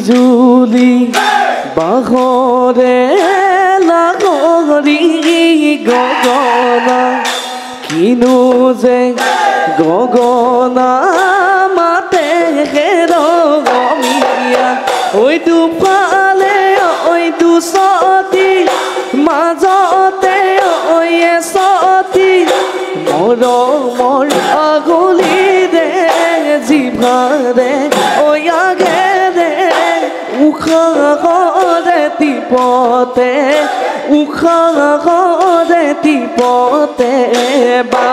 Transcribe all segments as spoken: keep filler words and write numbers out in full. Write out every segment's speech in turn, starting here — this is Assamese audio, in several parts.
বিজুলি বাহরে লাগৰি গগনা কিনো যে গগনা মাতে হেৰগমীয়া ঐ দুফালে ঐ দুচতি মাজতে ঐ এচতি মৰমৰ আগুলিৰে জিভাৰে ঐ আগেৰে উশাহৰে টিপতে উশাহৰে টিপতে বা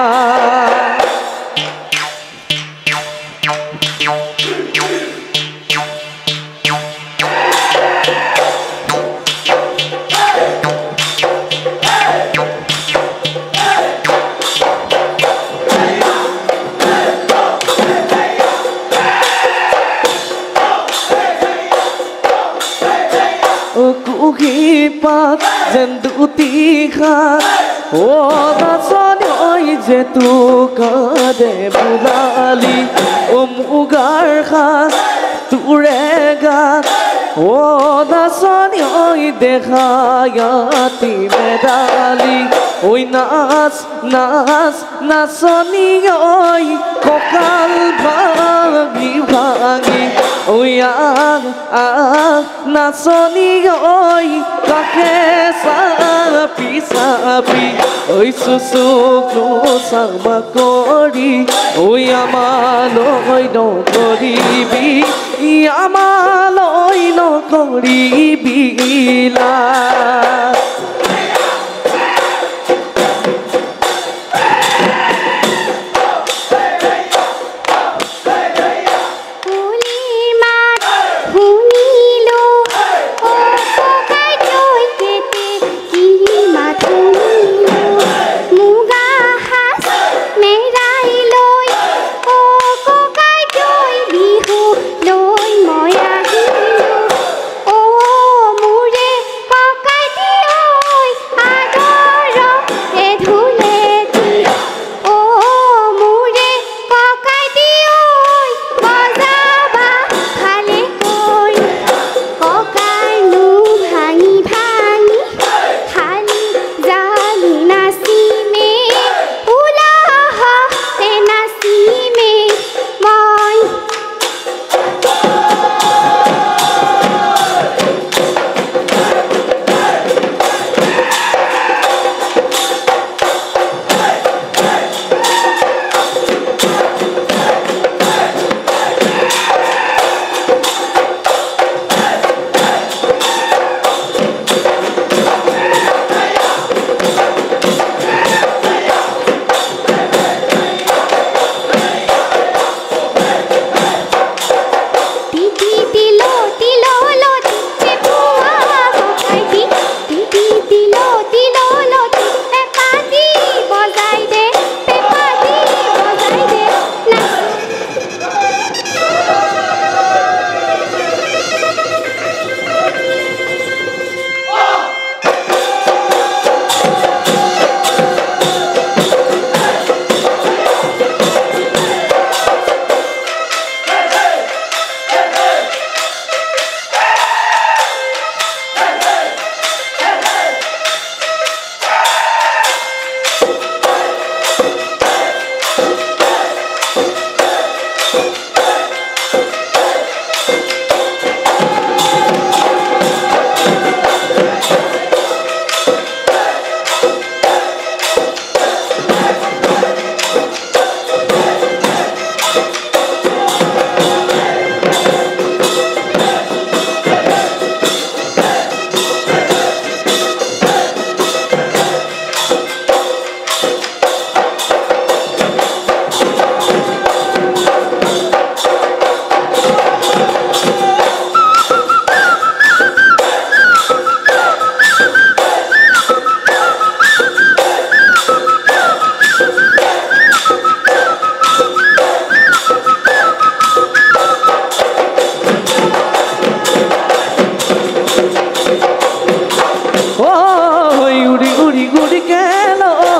পাত যেন দুটি ঘাট ও নাচনি ঐ যে তোকাৰে বুলালি ও মুগাৰ সাজ তোৰে গাত ও নাচনি ঐ দেখায়াতি মেডালি ঐ নাচ নাচ নাচনি ঐ কঁকাল ভাঙি ভাঙি ঐ আহ আহ নাচনি ঐ কাকে চাপি চাপি ঐ চুচুকো চাবা কৰি ঐ আমালৈ নকৰিবি আমালৈ নকৰিবি লাজ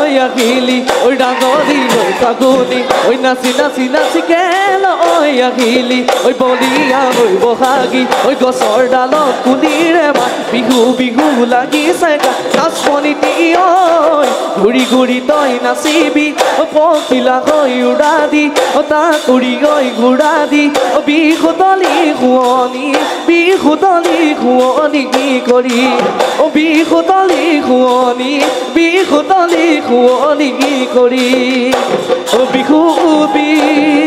লৈ আহিলি ঐ ডাঙৰি লৈ কাগুনি ঐ নাচি নাচি নাচি কেলৈ আহিলি ঐ বলিয়া হৈ বহাগী ঐ গছৰ ডালত কুলিৰে মাত বিহু বিহু লাগিছে গান নাচপনিটি ঐ ঘূৰি ঘূৰি তই নাচিবি ঐ পখিলা হৈ উৰা দি ঐ তাকুৰি ঐ ঘূৰা দি ঐ বিহুতলি শুৱনি বিহুতলি শুৱনি কি কৰি ঐ বিহুতলি শুৱনি বিহুতলি শুৱনি কি কৰি ঐ বিহু বিহু